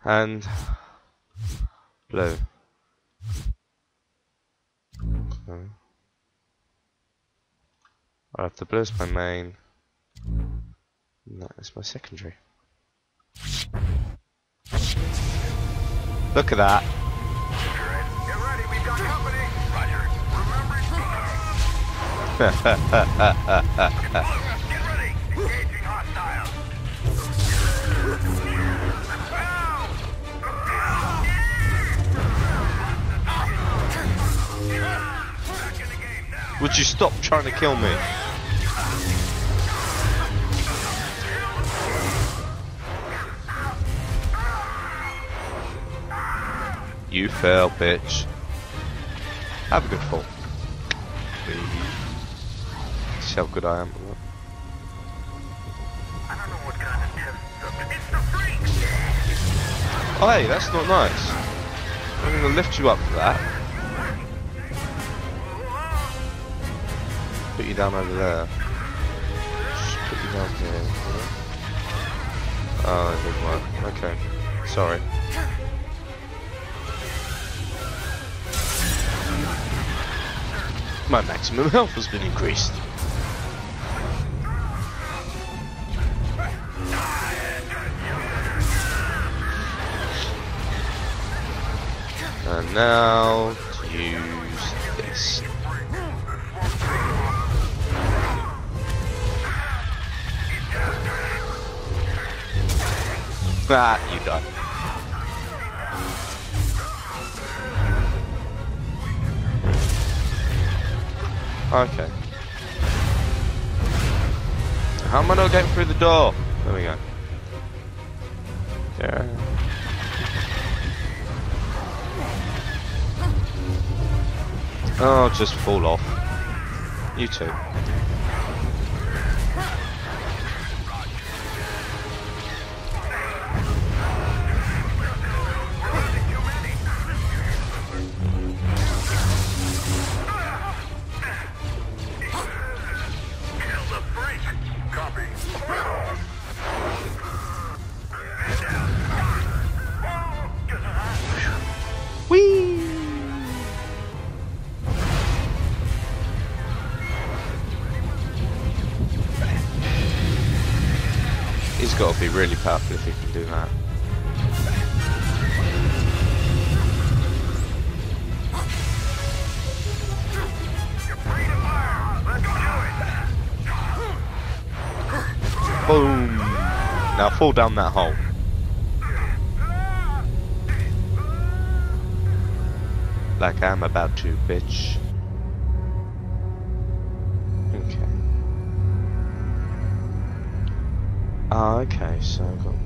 And blue. Okay. I have the blue as my main. And that is my secondary. Look at that. Get ready, we've got company. Roger. Get ready. Engaging hostile. Back in the game now. Would you stop trying to kill me? You fail, bitch. Have a good fall. See how good I am. I don't know what kind of test subject. It's the freak. Oh hey, that's not nice. I'm gonna lift you up for that. Put you down over there. Just put you down here. Oh, it didn't work. Okay. Sorry. My maximum health has been increased. And now to use this. Ah, you die. Okay. How am I not getting through the door? There we go. Yeah. Oh, just fall off. You too. He's got to be really powerful if he can do that. Boom! Now fall down that hole. Like I'm about to, bitch. Okay. Ah, okay, so I've got...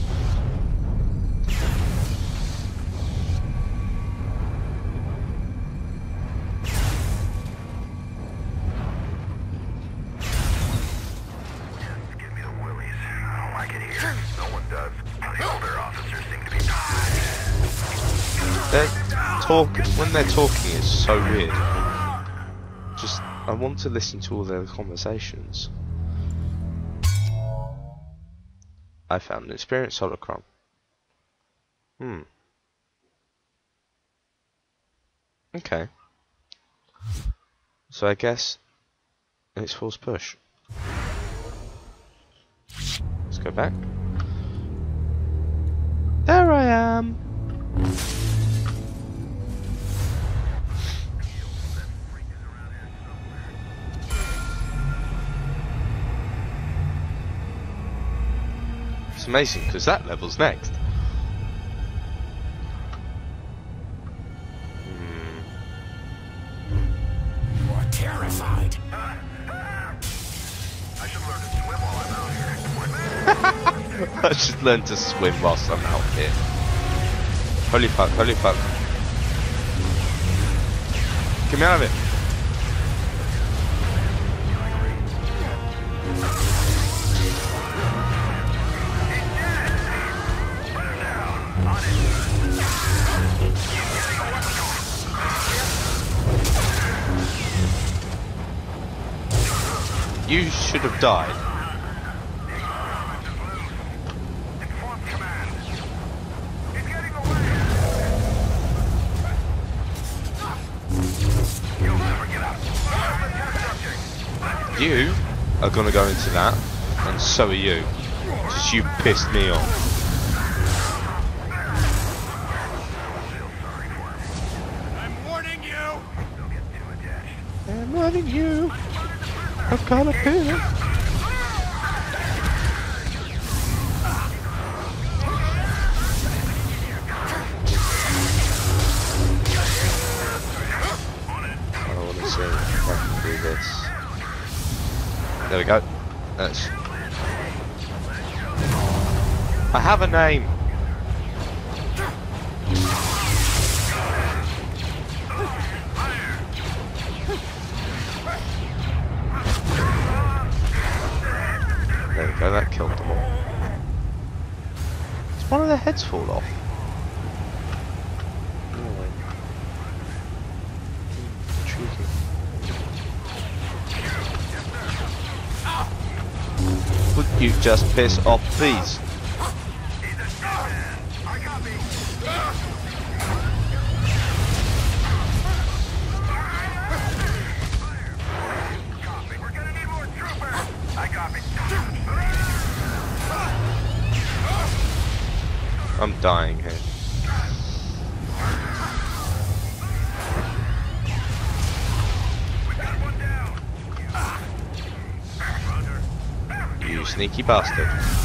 Give me the willies. I don't like it here. No one does. The older officers seem to be when they're talking, it's so weird. Just, I want to listen to all their conversations. I found an experienced holocron. Okay. So I guess it's force push. Let's go back. There I am. It's amazing because that level's next. You're terrified. I should learn to swim while I'm out here. I should learn to swim whilst I'm out here. Holy fuck, holy fuck. Get me out of it. You should have died. You are gonna go into that, and so are you. Just you pissed me off. I'm warning you! Don't get too attached. I'm warning you. I've got a pill. I want to see if I can do this. There we go. That's. I have a name. There we go. That killed them all. Did one of their heads fall off? Really? Intriguing. Would you just piss off, please? I'm dying here. You sneaky bastard.